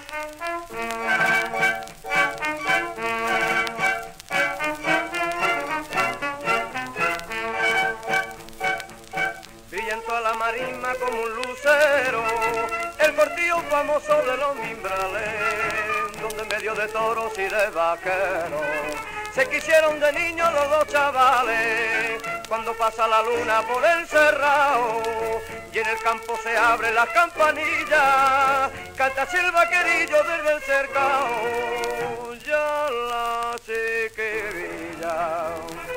Brilla en toda la marisma como un lucero, el cortillo famoso de los Mimbrales, donde en medio de toros y de vaqueros se quisieron de niños los dos chavales. Cuando pasa la luna por el cerrado y en el campo se abren las campanillas, canta así el vaquerillo desde el cercado, ya la chiquirilla.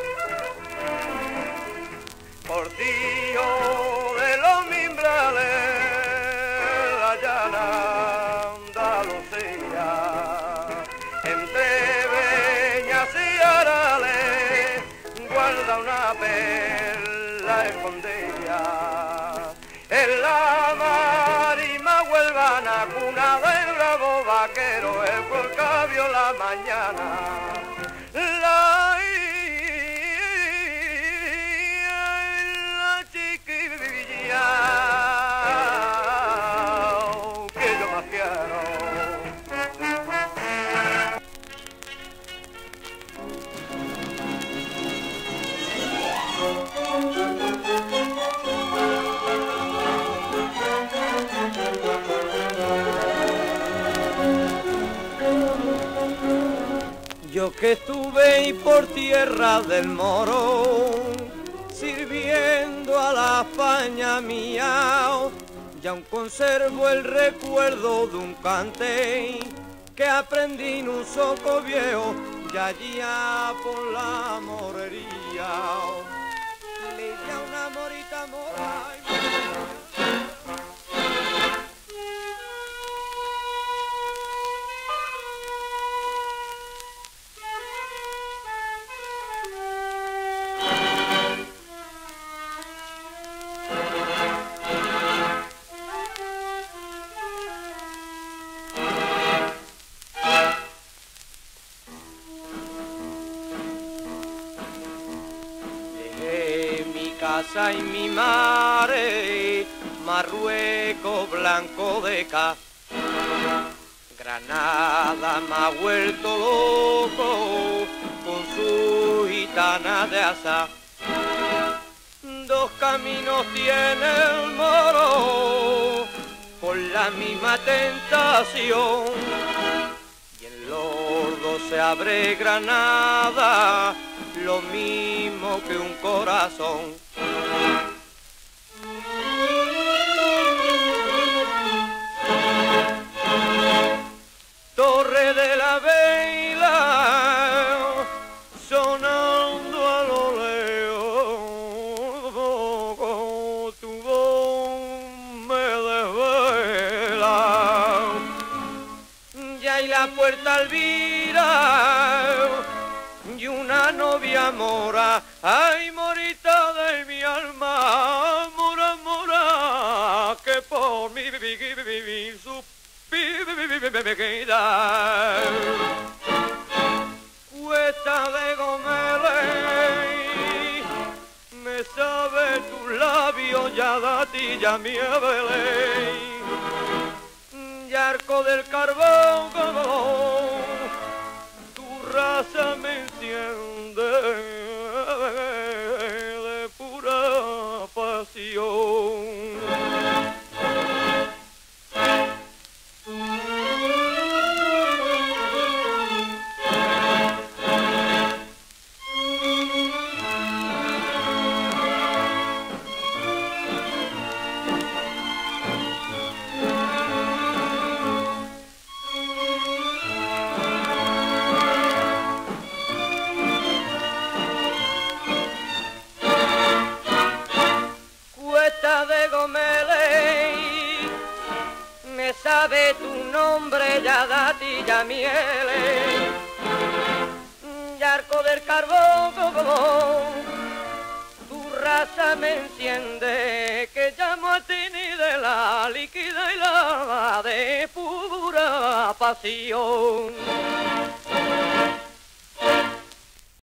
Cortillo de los Mimbrales, la llana Andalucía, entre Beñas y Arales, guarda una perla escondida. En la marisma huelvana, cuna del bravo vaquero, el volcán vio la mañana. La chiquilla que yo más quiero. Yo que estuve y por tierra del Moro, sirviendo a la España mía, y aún conservo el recuerdo de un cante que aprendí en un soco viejo, y allá por la morería, le di a una morita mora. Casa y mi mare, Marruecos blanco de ca, Granada me ha vuelto loco con su gitana de asa. Dos caminos tiene el Moro por la misma tentación, y en Lordo se abre Granada, lo mismo que un corazón. Torre de la Vela, sonando a lo lejos, tu voz me desvela. Ya hay la puerta Elvira y una novia mora, ay morita de mi alma, mora, mora, que por mi vivir su vida. Cuesta de Gomeley, me sabe tus labios, ya datilla mi Belén, y Arco del Carbón, raza me enciende de pura pasión. Sabe tu nombre, ya datilla miele, y Arco del Carbón, tu raza me enciende, que llamo a ti ni de la líquida y la de pura pasión.